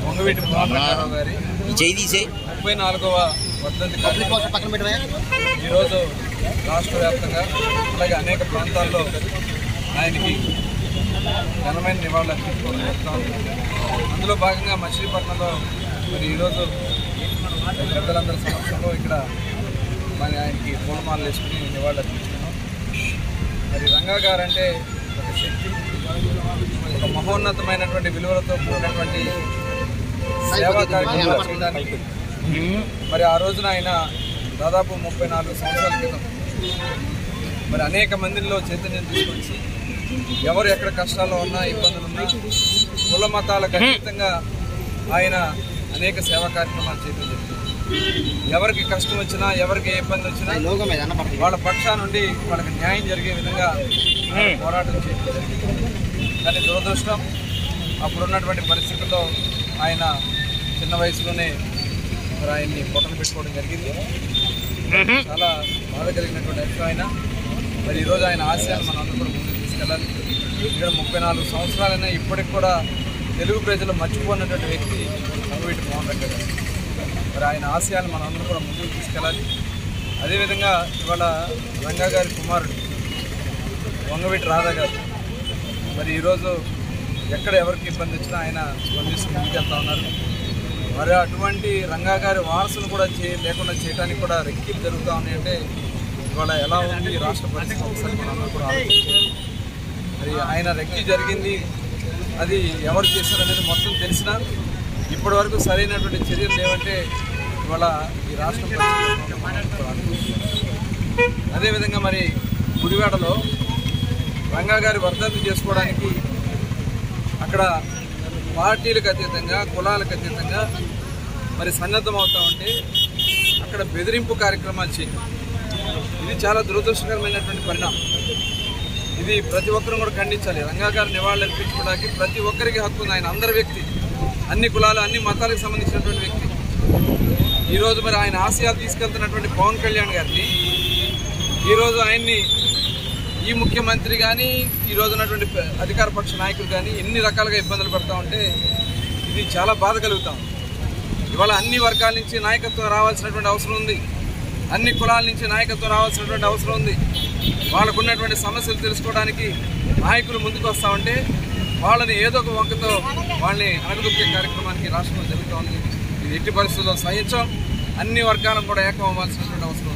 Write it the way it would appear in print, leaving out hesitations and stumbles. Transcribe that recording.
వంగవీటి మోహన్ రంగారావు గారి 34వ వర్ధంతి కార్యక్రమం ఈరోజు రాష్ట్ర వ్యాప్తంగా అలాగే అనేక ప్రాంతాల్లో ఆయనకి ఘనమైన నివాళులు అర్పించుకోవడం జరుగుతుంది. అందులో భాగంగా మచిలీపట్నంలో మరి ఈరోజు పెద్దలందరి సమక్షంలో ఇక్కడ మరి ఆయనకి పూలమాలలు వేసుకుని నివాళులు అర్పించుకున్నాం. మరి రంగా గారు అంటే ఒక శక్తి, ఒక మహోన్నతమైనటువంటి విలువలతో కూడినటువంటి సేవా కార్యక్రమాలు చేయడానికి మరి ఆ రోజున ఆయన దాదాపు 34 సంవత్సరాల క్రితం మరి అనేక మందిలో చైతన్యం తీసుకొచ్చి ఎవరు ఎక్కడ కష్టాల్లో ఉన్నా ఇబ్బందులు ఉన్నా కుల మతాలకు అతీతంగా ఆయన అనేక సేవా కార్యక్రమాలు చేయడం జరుగుతుంది. ఎవరికి కష్టం వచ్చినా ఎవరికి ఏ ఇబ్బంది వచ్చినా వాళ్ళ పక్షా నుండి వాళ్ళకి న్యాయం జరిగే విధంగా పోరాటం చేయడం జరిగింది. కానీ దురదృష్టం అప్పుడున్నటువంటి పరిస్థితుల్లో ఆయన చిన్న వయసులోనే మరి ఆయన్ని పొట్టలు పెట్టుకోవడం జరిగింది. చాలా బాధ కలిగినటువంటి విషయం ఆయన. మరి ఈరోజు ఆయన ఆశయాన్ని మనం అందరూ కూడా ముందుకు తీసుకెళ్ళాలి. ఇక్కడ 34 సంవత్సరాలైనా ఇప్పటికి కూడా తెలుగు ప్రజలు మర్చిపోయినటువంటి వ్యక్తి వంగవీటి మోహన్ రంగారావు గారు. మరి ఆయన ఆశయాన్ని మనం అందరూ కూడా ముందుకు తీసుకెళ్ళాలి. అదేవిధంగా ఇవాళ రంగా గారి కుమారుడు వంగవీటి రాధా గారు మరి ఈరోజు ఎక్కడ ఎవరికి ఇబ్బంది వచ్చినా ఆయన స్పందిస్తూ ముందుకెళ్తా ఉన్నారు. మరి అటువంటి రంగా గారి వారసులు కూడా లేకుండా చేయడానికి కూడా రెక్కింపు జరుగుతూ ఉన్నాయంటే ఇవాళ ఎలా ఉంది రాష్ట్ర పరిస్థితి ఒకసారి మనం అందరూ కూడా ఆలోచించాలి. మరి ఆయన రెక్కి జరిగింది అది ఎవరు చేశారనేది మొత్తం తెలిసినా ఇప్పటి వరకు సరైనటువంటి చర్యలు లేవంటే ఇవాళ ఈ రాష్ట్ర పరిస్థితి. అదేవిధంగా మరి గుడివాడలో రంగా గారి వర్ధంతి చేసుకోవడానికి అక్కడ పార్టీలకు అతీతంగా కులాలకు అతీతంగా మరి సన్నద్ధం అవుతూ ఉంటే అక్కడ బెదిరింపు కార్యక్రమాలు చేయడం ఇది చాలా దురదృష్టకరమైనటువంటి పరిణామం. ఇది ప్రతి ఒక్కరూ కూడా ఖండించాలి. రంగా గారి నివాళులు అర్పించుకోవడానికి ప్రతి ఒక్కరికి హక్కు ఉంది. ఆయన అందరి వ్యక్తి, అన్ని కులాలు అన్ని మతాలకు సంబంధించినటువంటి వ్యక్తి. ఈరోజు మరి ఆయన ఆశయాలు తీసుకెళ్తున్నటువంటి పవన్ కళ్యాణ్ గారిని ఈరోజు ఆయన్ని ఈ ముఖ్యమంత్రి కానీ ఈరోజు ఉన్నటువంటి అధికార పక్ష నాయకులు కానీ ఎన్ని రకాలుగా ఇబ్బందులు పడుతూ ఉంటే ఇది చాలా బాధ కలుగుతాం. ఇవాళ అన్ని వర్గాల నుంచి నాయకత్వం రావాల్సినటువంటి అవసరం ఉంది. అన్ని కులాల నుంచి నాయకత్వం రావాల్సినటువంటి అవసరం ఉంది. వాళ్ళకు ఉన్నటువంటి సమస్యలు తెలుసుకోవడానికి నాయకులు ముందుకు వస్తూ ఉంటే వాళ్ళని ఏదో ఒక వంకతో వాళ్ళని అణగదొక్కే కార్యక్రమానికి రాష్ట్రంలో జరుగుతూ ఉంది. ఇది ఎట్టి పరిస్థితుల్లో సహించాం. అన్ని వర్గాలను కూడా ఏకం అవ్వాల్సినటువంటి అవసరం.